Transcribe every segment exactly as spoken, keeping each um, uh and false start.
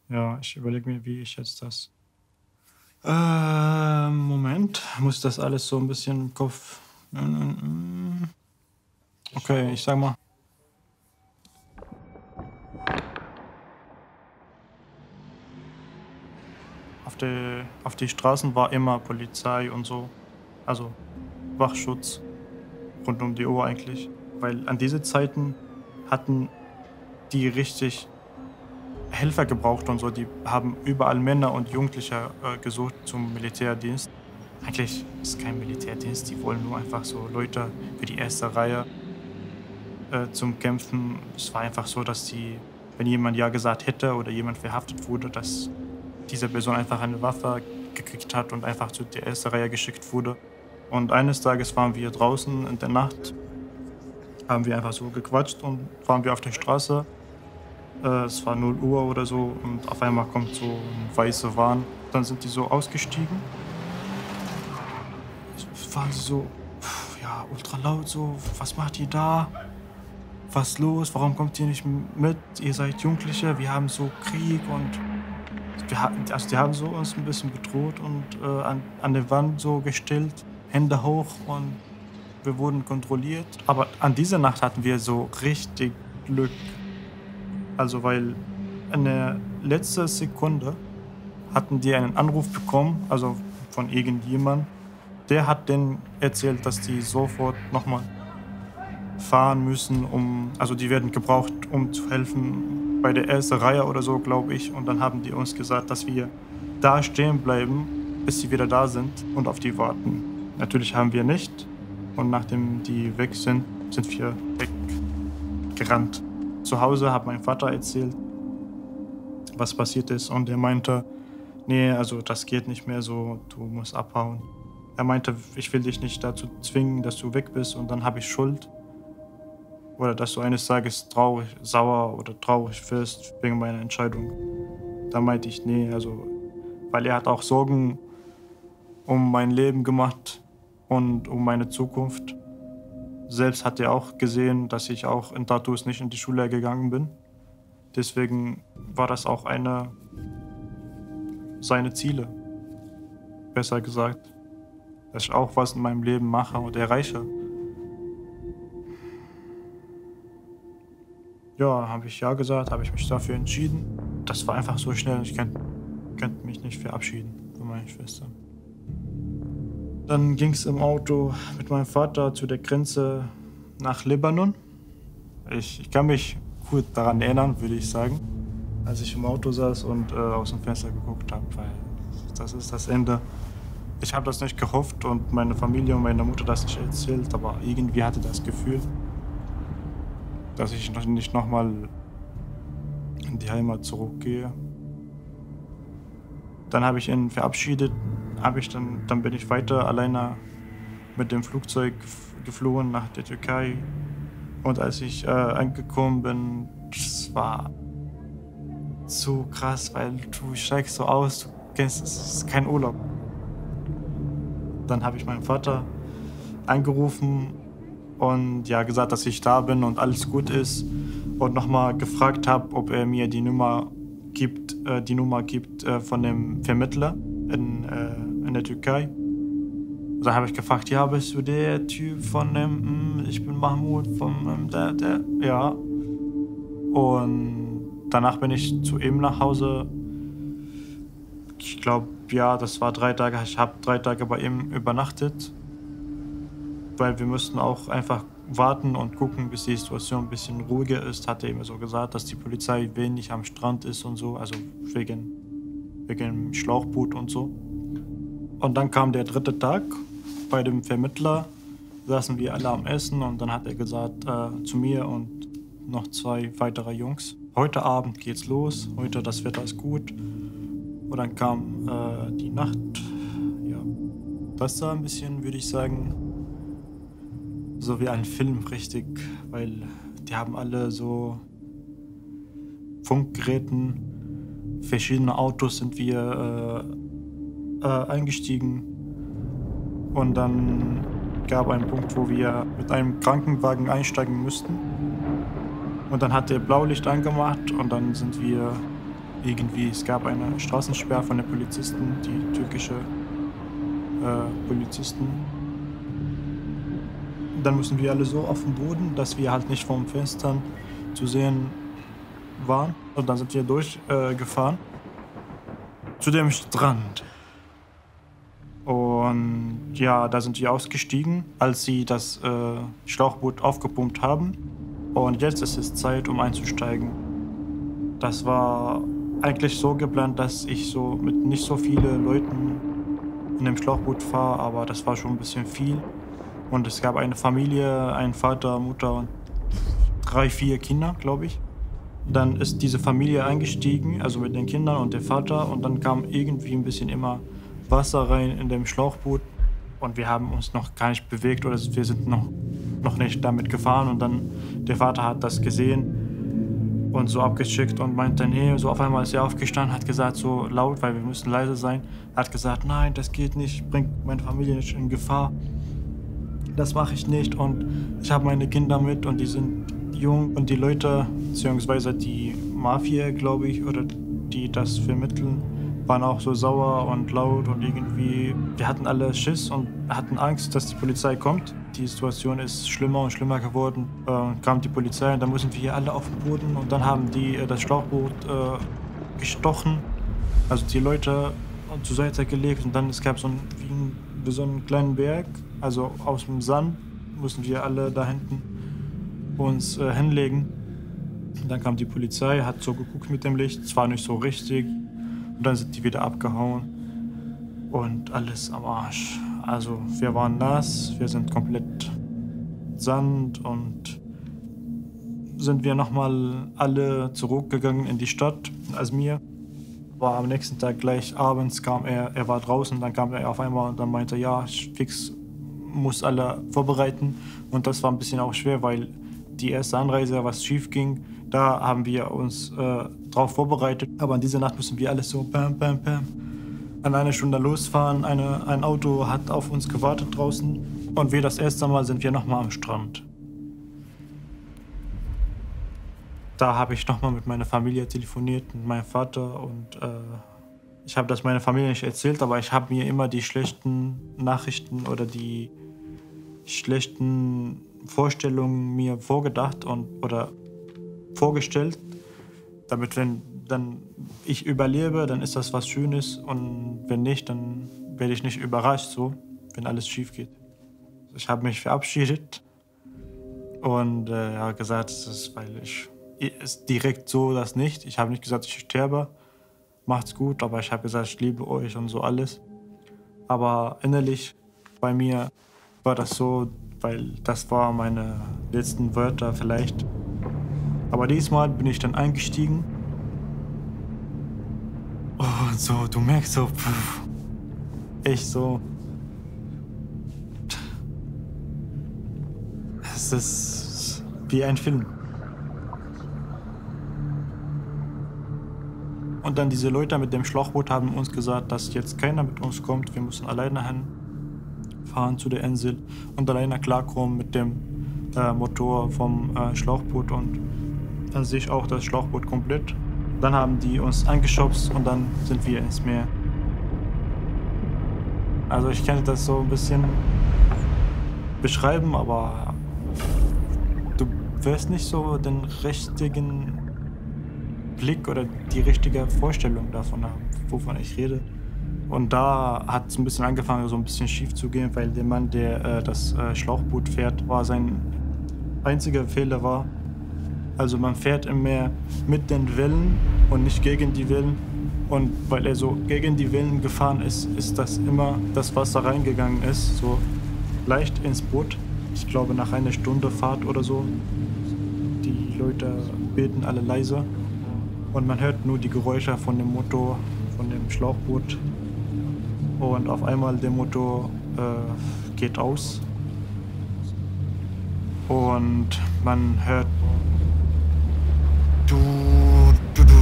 Ja, ich überlege mir, wie ich jetzt das. Äh, Moment, muss das alles so ein bisschen im Kopf. Mm, mm, mm. Okay, ich sag mal, auf die, auf die Straßen war immer Polizei und so. Also Wachschutz rund um die Uhr eigentlich. Weil an diese Zeiten hatten die richtig Helfer gebraucht und so. Die haben überall Männer und Jugendliche äh, gesucht zum Militärdienst. Eigentlich ist es kein Militärdienst, die wollen nur einfach so Leute für die erste Reihe äh, zum Kämpfen. Es war einfach so, dass die, wenn jemand ja gesagt hätte oder jemand verhaftet wurde, dass diese Person einfach eine Waffe gekriegt hat und einfach zu der ersten Reihe geschickt wurde. Und eines Tages waren wir draußen in der Nacht, haben wir einfach so gequatscht und waren wir auf der Straße. Äh, es war null Uhr oder so und auf einmal kommt so ein weiße Van. Dann sind die so ausgestiegen. Waren sie so, pf, ja, ultra laut so, was macht ihr da? Was ist los? Warum kommt ihr nicht mit? Ihr seid Jugendliche, wir haben so Krieg und wir hatten, also die haben so uns ein bisschen bedroht und äh, an, an der Wand so gestellt, Hände hoch und wir wurden kontrolliert. Aber an dieser Nacht hatten wir so richtig Glück. Also weil in der letzten Sekunde hatten die einen Anruf bekommen, also von irgendjemand. Der hat denen erzählt, dass die sofort nochmal fahren müssen, um, also die werden gebraucht, um zu helfen bei der ersten Reihe oder so, glaube ich. Und dann haben die uns gesagt, dass wir da stehen bleiben, bis sie wieder da sind und auf die warten. Natürlich haben wir nicht. Und nachdem die weg sind, sind wir weggerannt. Zu Hause hat mein Vater erzählt, was passiert ist. Und er meinte, nee, also das geht nicht mehr so, du musst abhauen. Er meinte, ich will dich nicht dazu zwingen, dass du weg bist und dann habe ich Schuld. Oder dass du eines Tages traurig, sauer oder traurig wirst wegen meiner Entscheidung. Da meinte ich, nee, also, weil er hat auch Sorgen um mein Leben gemacht und um meine Zukunft. Selbst hat er auch gesehen, dass ich auch in Tattoos nicht in die Schule gegangen bin. Deswegen war das auch eine seine Ziele, besser gesagt. Dass ich auch was in meinem Leben mache und erreiche. Ja, habe ich ja gesagt, habe ich mich dafür entschieden. Das war einfach so schnell, ich könnte könnt mich nicht verabschieden von meiner Schwester. Dann ging es im Auto mit meinem Vater zu der Grenze nach Libanon. Ich, ich kann mich gut daran erinnern, würde ich sagen, als ich im Auto saß und äh, aus dem Fenster geguckt habe, weil das ist das Ende. Ich habe das nicht gehofft und meine Familie und meine Mutter das nicht erzählt, aber irgendwie hatte das Gefühl, dass ich noch nicht nochmal in die Heimat zurückgehe. Dann habe ich ihn verabschiedet, habe ich dann, dann bin ich weiter alleine mit dem Flugzeug geflogen nach der Türkei. Und als ich äh, angekommen bin, das war so krass, weil du steigst so aus, du kennst, es ist kein Urlaub. Dann habe ich meinen Vater angerufen und ja gesagt, dass ich da bin und alles gut ist und nochmal gefragt habe, ob er mir die Nummer gibt, äh, die Nummer gibt äh, von dem Vermittler in, äh, in der Türkei. Dann habe ich gefragt, ja, bist du der Typ von dem, ich bin Mahmoud von ähm, der, der, ja. Und danach bin ich zu ihm nach Hause. Ich glaube, ja, das war drei Tage. Ich habe drei Tage bei ihm übernachtet, weil wir mussten auch einfach warten und gucken, bis die Situation ein bisschen ruhiger ist, hat er immer so gesagt, dass die Polizei wenig am Strand ist und so, also wegen, wegen dem Schlauchboot und so. Und dann kam der dritte Tag bei dem Vermittler, saßen wir alle am Essen und dann hat er gesagt äh, zu mir und noch zwei weitere Jungs, heute Abend geht's los, heute das Wetter ist gut. Und dann kam äh, die Nacht, ja, das war ein bisschen, würde ich sagen, so wie ein Film, richtig, weil die haben alle so Funkgeräten, verschiedene Autos sind wir äh, äh, eingestiegen und dann gab einen Punkt, wo wir mit einem Krankenwagen einsteigen müssten und dann hat der Blaulicht angemacht und dann sind wir Irgendwie, es gab eine Straßensperre von den Polizisten, die türkische äh, Polizisten. Dann müssen wir alle so auf dem Boden, dass wir halt nicht vom Fenstern zu sehen waren. Und dann sind wir durchgefahren äh, gefahren zu dem Strand. Und ja, da sind wir ausgestiegen, als sie das äh, Schlauchboot aufgepumpt haben. Und jetzt ist es Zeit, um einzusteigen. Das war eigentlich so geplant, dass ich so mit nicht so vielen Leuten in dem Schlauchboot fahre, aber das war schon ein bisschen viel. Und es gab eine Familie, einen Vater, Mutter und drei, vier Kinder, glaube ich. Dann ist diese Familie eingestiegen, also mit den Kindern und der Vater. Und dann kam irgendwie ein bisschen immer Wasser rein in dem Schlauchboot. Und wir haben uns noch gar nicht bewegt oder wir sind noch, noch nicht damit gefahren. Und dann der Vater hat das gesehen und so abgeschickt und meinte, nee, so auf einmal ist er aufgestanden, hat gesagt, so laut, weil wir müssen leise sein, hat gesagt, nein, das geht nicht, bringt meine Familie nicht in Gefahr. Das mache ich nicht und ich habe meine Kinder mit und die sind jung und die Leute, beziehungsweise die Mafia, glaube ich, oder die das vermitteln, waren auch so sauer und laut und irgendwie, wir hatten alle Schiss und hatten Angst, dass die Polizei kommt. Die Situation ist schlimmer und schlimmer geworden. Äh, kam die Polizei und dann mussten wir hier alle auf den Boden und dann haben die äh, das Schlauchboot äh, gestochen, also die Leute zur Seite gelegt und dann es gab so, ein, wie ein, wie so einen kleinen Berg, also aus dem Sand mussten wir alle da hinten uns äh, hinlegen. Und dann kam die Polizei, hat so geguckt mit dem Licht, es war nicht so richtig. Und dann sind die wieder abgehauen und alles am Arsch. Also wir waren nass, wir sind komplett Sand und sind wir nochmal alle zurückgegangen in die Stadt, Asmir. War am nächsten Tag gleich abends kam er, er war draußen, dann kam er auf einmal und dann meinte er, ja, ich fix muss alle vorbereiten. Und das war ein bisschen auch schwer, weil die erste Anreise, was schief ging, da haben wir uns äh, drauf vorbereitet. Aber an dieser Nacht mussten wir alles so bam, bam, bam an einer Stunde losfahren. Eine, ein Auto hat auf uns gewartet draußen. Und wir das erste Mal sind wir nochmal am Strand. Da habe ich nochmal mit meiner Familie telefoniert, mit meinem Vater. Und äh, ich habe das meiner Familie nicht erzählt, aber ich habe mir immer die schlechten Nachrichten oder die schlechten Vorstellungen mir vorgedacht und, oder vorgestellt, damit wenn dann ich überlebe, dann ist das was Schönes und wenn nicht, dann werde ich nicht überrascht, so, wenn alles schief geht. Ich habe mich verabschiedet und äh, ja, gesagt, es ist, weil ich ist direkt so das nicht. Ich habe nicht gesagt, ich sterbe, macht's gut, aber ich habe gesagt, ich liebe euch und so alles. Aber innerlich bei mir war das so, weil das waren meine letzten Wörter vielleicht. Aber diesmal bin ich dann eingestiegen. Oh, und so, du merkst so, pff, echt so. Es ist wie ein Film. Und dann diese Leute mit dem Schlauchboot haben uns gesagt, dass jetzt keiner mit uns kommt. Wir müssen alleine hinfahren zu der Insel und alleine klarkommen mit dem äh, Motor vom äh, Schlauchboot und an sich auch das Schlauchboot komplett. Dann haben die uns angeschubst und dann sind wir ins Meer. Also ich kann das so ein bisschen beschreiben, aber du wirst nicht so den richtigen Blick oder die richtige Vorstellung davon haben, wovon ich rede. Und da hat es ein bisschen angefangen, so ein bisschen schief zu gehen, weil der Mann, der äh, das äh, Schlauchboot fährt, war sein einziger Fehler war. Also man fährt im Meer mit den Wellen und nicht gegen die Wellen. Und weil er so gegen die Wellen gefahren ist, ist das immer das Wasser reingegangen ist, so leicht ins Boot. Ich glaube nach einer Stunde Fahrt oder so. Die Leute beten alle leise. Und man hört nur die Geräusche von dem Motor, von dem Schlauchboot. Und auf einmal der Motor äh, geht aus. Und man hört du, du, du.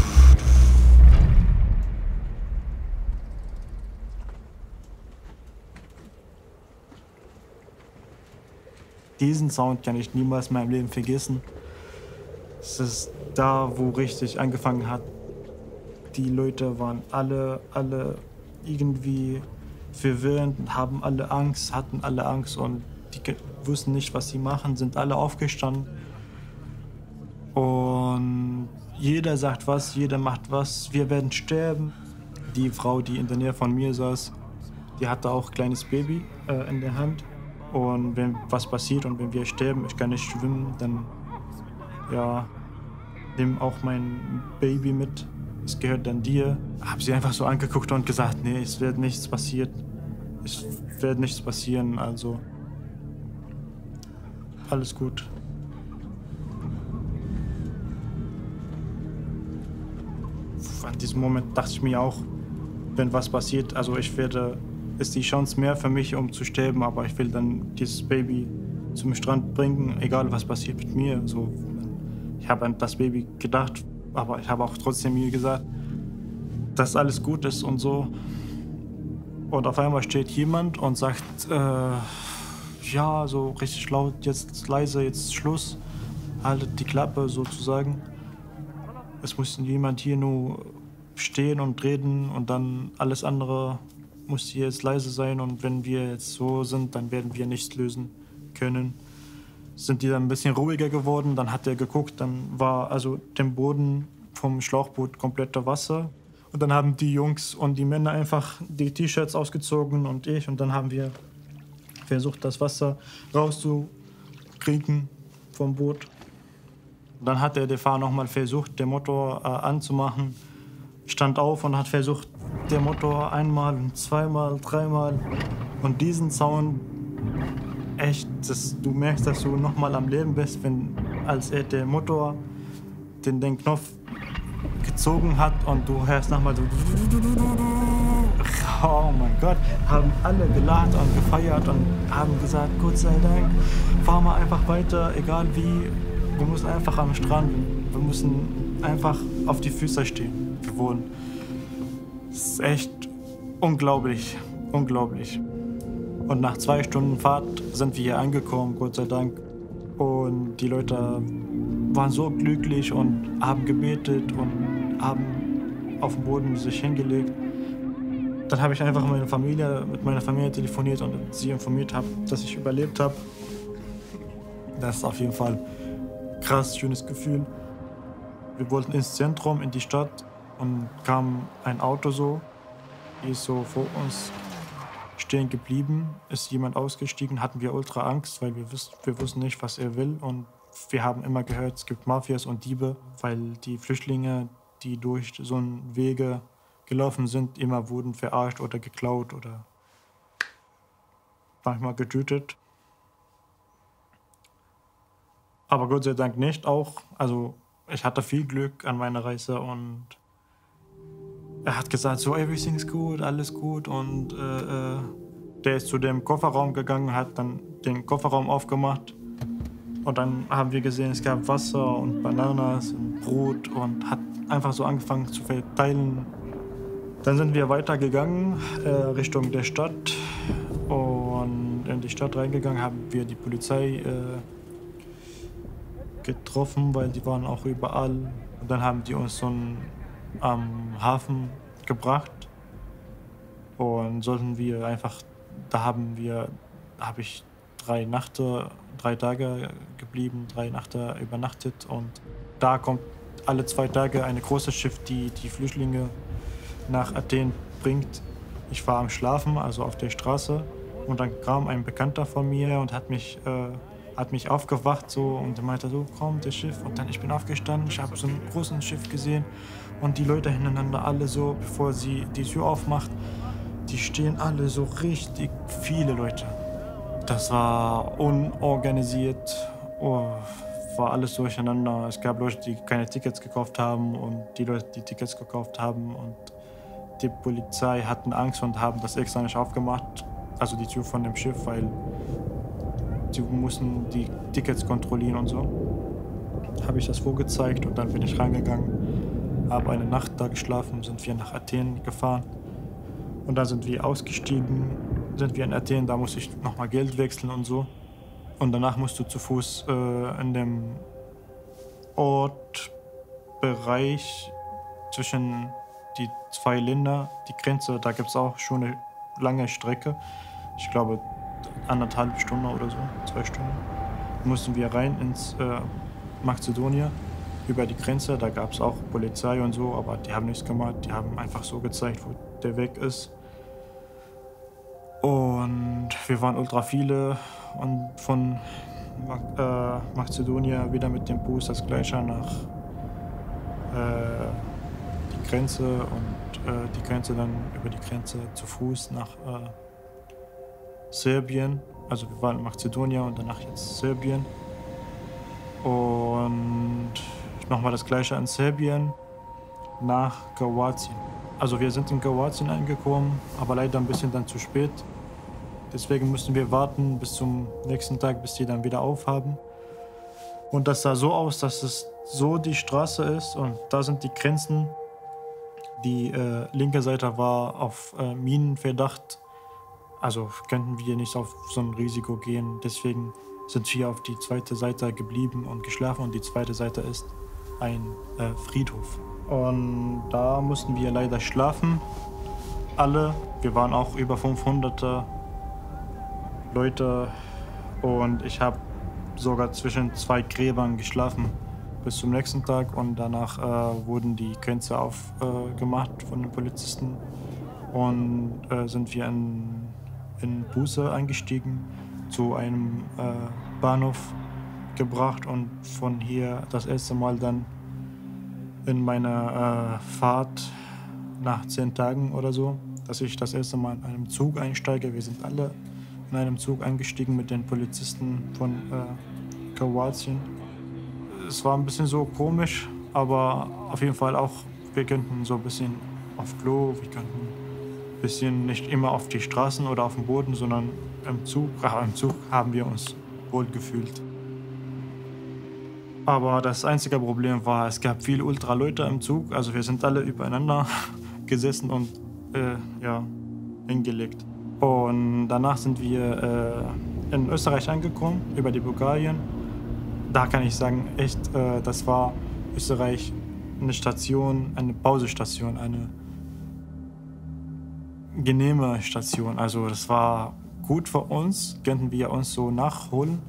Diesen Sound kann ich niemals in meinem Leben vergessen. Es ist da, wo richtig angefangen hat, Die Leute waren alle, alle irgendwie verwirrend, haben alle Angst, hatten alle Angst und die ge- wussten nicht, was sie machen, sind alle aufgestanden. Und jeder sagt was, jeder macht was, wir werden sterben. Die Frau, die in der Nähe von mir saß, die hatte auch ein kleines Baby äh, in der Hand. Und wenn was passiert und wenn wir sterben, ich kann nicht schwimmen, dann ja, nimm auch mein Baby mit. Es gehört dann dir. Hab sie einfach so angeguckt und gesagt, nee, es wird nichts passieren. Es wird nichts passieren, also alles gut. An diesem Moment dachte ich mir auch, wenn was passiert, also ich werde, ist die Chance mehr für mich, um zu sterben, aber ich will dann dieses Baby zum Strand bringen, egal was passiert mit mir. So, ich habe an das Baby gedacht, aber ich habe auch trotzdem mir gesagt, dass alles gut ist und so. Und auf einmal steht jemand und sagt, äh, ja, so richtig laut, jetzt leise, jetzt Schluss, haltet die Klappe sozusagen. Es muss jemand hier nur stehen und reden und dann alles andere muss hier jetzt leise sein und wenn wir jetzt so sind, dann werden wir nichts lösen können. Sind die dann ein bisschen ruhiger geworden, dann hat er geguckt, dann war also der Boden vom Schlauchboot kompletter Wasser. Und dann haben die Jungs und die Männer einfach die T-Shirts ausgezogen und ich und dann haben wir versucht, das Wasser rauszukriegen vom Boot. Dann hat der Fahrer nochmal versucht, den Motor äh, anzumachen, stand auf und hat versucht, den Motor einmal, zweimal, dreimal. Und diesen Sound, echt, das, du merkst, dass du nochmal am Leben bist, wenn, als er den Motor, den, den Knopf gezogen hat und du hörst nochmal so. Oh mein Gott, haben alle gelacht und gefeiert und haben gesagt, Gott sei Dank, fahr mal einfach weiter, egal wie. Wir müssen einfach am Strand, wir müssen einfach auf die Füße stehen. Wir wurden. Es ist echt unglaublich, unglaublich. Und nach zwei Stunden Fahrt sind wir hier angekommen, Gott sei Dank. Und die Leute waren so glücklich und haben gebetet und haben auf dem Boden sich hingelegt. Dann habe ich einfach meine Familie, mit meiner Familie telefoniert und sie informiert habe, dass ich überlebt habe. Das ist auf jeden Fall ein krass schönes Gefühl. Wir wollten ins Zentrum, in die Stadt und kam ein Auto so, die ist so vor uns stehen geblieben, ist jemand ausgestiegen, hatten wir ultra Angst, weil wir, wüs wir wussten nicht, was er will und wir haben immer gehört, es gibt Mafias und Diebe, weil die Flüchtlinge, die durch so einen Wege gelaufen sind, immer wurden verarscht oder geklaut oder manchmal getötet. Aber Gott sei Dank nicht auch. Also ich hatte viel Glück an meiner Reise und er hat gesagt, so everything's good, alles gut und äh, äh, der ist zu dem Kofferraum gegangen, hat dann den Kofferraum aufgemacht und dann haben wir gesehen, es gab Wasser und Bananas und Brot und hat einfach so angefangen zu verteilen. Dann sind wir weitergegangen äh, Richtung der Stadt und in die Stadt reingegangen haben wir die Polizei äh, getroffen, weil die waren auch überall. Und dann haben die uns so einen, am Hafen gebracht und sollten wir einfach, da haben wir, da habe ich drei Nächte, drei Tage geblieben, drei Nächte übernachtet und da kommt alle zwei Tage ein großes Schiff, die die Flüchtlinge nach Athen bringt. Ich war am Schlafen, also auf der Straße und dann kam ein Bekannter von mir und hat mich äh, hat mich aufgewacht so und meinte so, komm, das Schiff. Und dann ich bin aufgestanden, ich habe so ein großes Schiff gesehen und die Leute hintereinander alle so, bevor sie die Tür aufmacht, die stehen alle so richtig viele Leute. Das war unorganisiert, oh, war alles durcheinander. Es gab Leute, die keine Tickets gekauft haben und die Leute, die Tickets gekauft haben und die Polizei hatten Angst und haben das extra nicht aufgemacht, also die Tür von dem Schiff, weil die mussten die Tickets kontrollieren und so. Habe ich das vorgezeigt und dann bin ich reingegangen, habe eine Nacht da geschlafen, sind wir nach Athen gefahren und dann sind wir ausgestiegen, sind wir in Athen, da musste ich nochmal Geld wechseln und so. Und danach musst du zu Fuß äh, in dem Ortbereich zwischen die zwei Länder, die Grenze, da gibt es auch schon eine lange Strecke. Ich glaube, anderthalb Stunden oder so, zwei Stunden. Mussten wir rein ins äh, Mazedonien über die Grenze. Da gab es auch Polizei und so, aber die haben nichts gemacht. Die haben einfach so gezeigt, wo der Weg ist. Und wir waren ultra viele und von Ma äh, Mazedonien wieder mit dem Bus das Gleiche nach äh, die Grenze und äh, die Grenze dann über die Grenze zu Fuß nach äh, Serbien. Also wir waren in Mazedonien und danach jetzt Serbien. Und nochmal das Gleiche in Serbien nach Kroatien. Also wir sind in Kroatien angekommen, aber leider ein bisschen dann zu spät. Deswegen mussten wir warten bis zum nächsten Tag, bis die dann wieder aufhaben. Und das sah so aus, dass es so die Straße ist und da sind die Grenzen. Die äh, linke Seite war auf äh, Minenverdacht. Also könnten wir nicht auf so ein Risiko gehen. Deswegen sind wir auf die zweite Seite geblieben und geschlafen. Und die zweite Seite ist ein äh, Friedhof. Und da mussten wir leider schlafen. Alle. Wir waren auch über fünfhundert Leute. Und ich habe sogar zwischen zwei Gräbern geschlafen bis zum nächsten Tag. Und danach äh, wurden die Grenze aufgemacht äh, von den Polizisten. Und äh, sind wir in, in Busse eingestiegen, zu einem äh, Bahnhof gebracht und von hier das erste Mal dann in meiner äh, Fahrt nach zehn Tagen oder so, dass ich das erste Mal in einem Zug einsteige. Wir sind alle in einem Zug eingestiegen mit den Polizisten von äh, Kroatien. Es war ein bisschen so komisch, aber auf jeden Fall auch, wir könnten so ein bisschen auf Klo, wir könnten ein bisschen nicht immer auf die Straßen oder auf dem Boden, sondern im Zug, ach, im Zug haben wir uns wohl gefühlt. Aber das einzige Problem war, es gab viele Ultraleute im Zug. Also wir sind alle übereinander gesessen und äh, ja, hingelegt. Und danach sind wir äh, in Österreich angekommen, über die Bulgarien. Da kann ich sagen, echt, äh, das war Österreich eine Station, eine Pausestation, eine genehme Station. Also das war gut für uns, könnten wir uns so nachholen.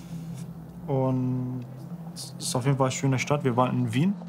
Und es ist auf jeden Fall eine schöne Stadt. Wir waren in Wien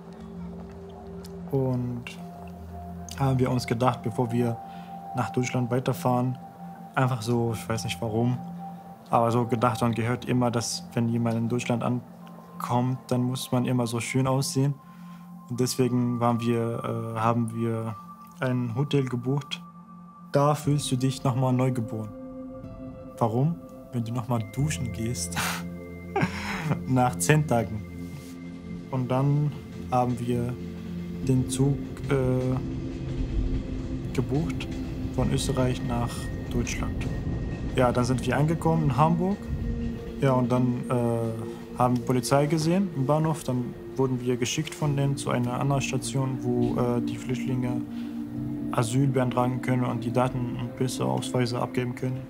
und haben wir uns gedacht, bevor wir nach Deutschland weiterfahren, einfach so, ich weiß nicht warum, aber so gedacht und gehört immer, dass wenn jemand in Deutschland ankommt, dann muss man immer so schön aussehen. Und deswegen waren wir, äh, haben wir ein Hotel gebucht. Da fühlst du dich nochmal neugeboren. Warum? Wenn du nochmal duschen gehst. Nach zehn Tagen. Und dann haben wir den Zug äh, gebucht von Österreich nach Deutschland. Ja, dann sind wir angekommen in Hamburg. Ja, und dann äh, haben wir Polizei gesehen im Bahnhof. Dann wurden wir geschickt von denen zu einer anderen Station, wo äh, die Flüchtlinge Asyl beantragen können und die Daten und Pässe, Ausweise abgeben können.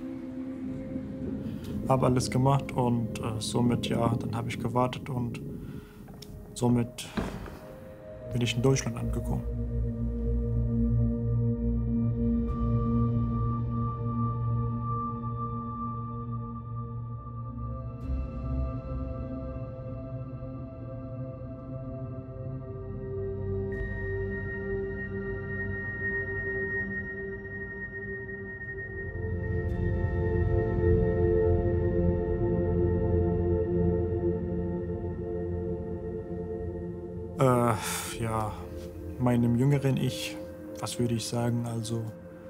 Habe alles gemacht und äh, somit, ja, dann habe ich gewartet und somit bin ich in Deutschland angekommen. Äh, ja, meinem jüngeren Ich, was würde ich sagen, also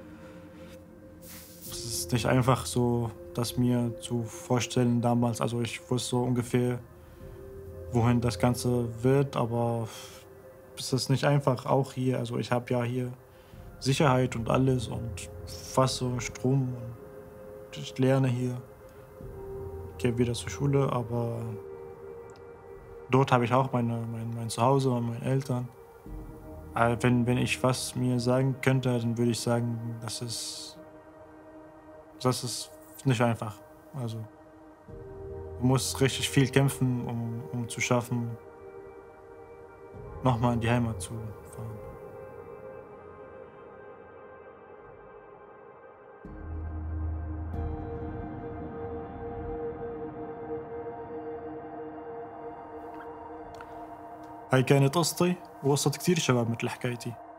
es ist nicht einfach so, das mir zu vorstellen damals, also ich wusste so ungefähr, wohin das Ganze wird, aber es ist nicht einfach, auch hier, also ich habe ja hier Sicherheit und alles und Wasser, Strom und ich lerne hier, gehe wieder zur Schule, aber dort habe ich auch meine, mein, mein Zuhause und meine Eltern. Äh, wenn, wenn ich was mir sagen könnte, dann würde ich sagen, das ist, das ist nicht einfach. Also, du musst richtig viel kämpfen, um, um zu schaffen, nochmal in die Heimat zu fahren. هاي كانت قصتي وقصة كتير شباب مثل حكايتي.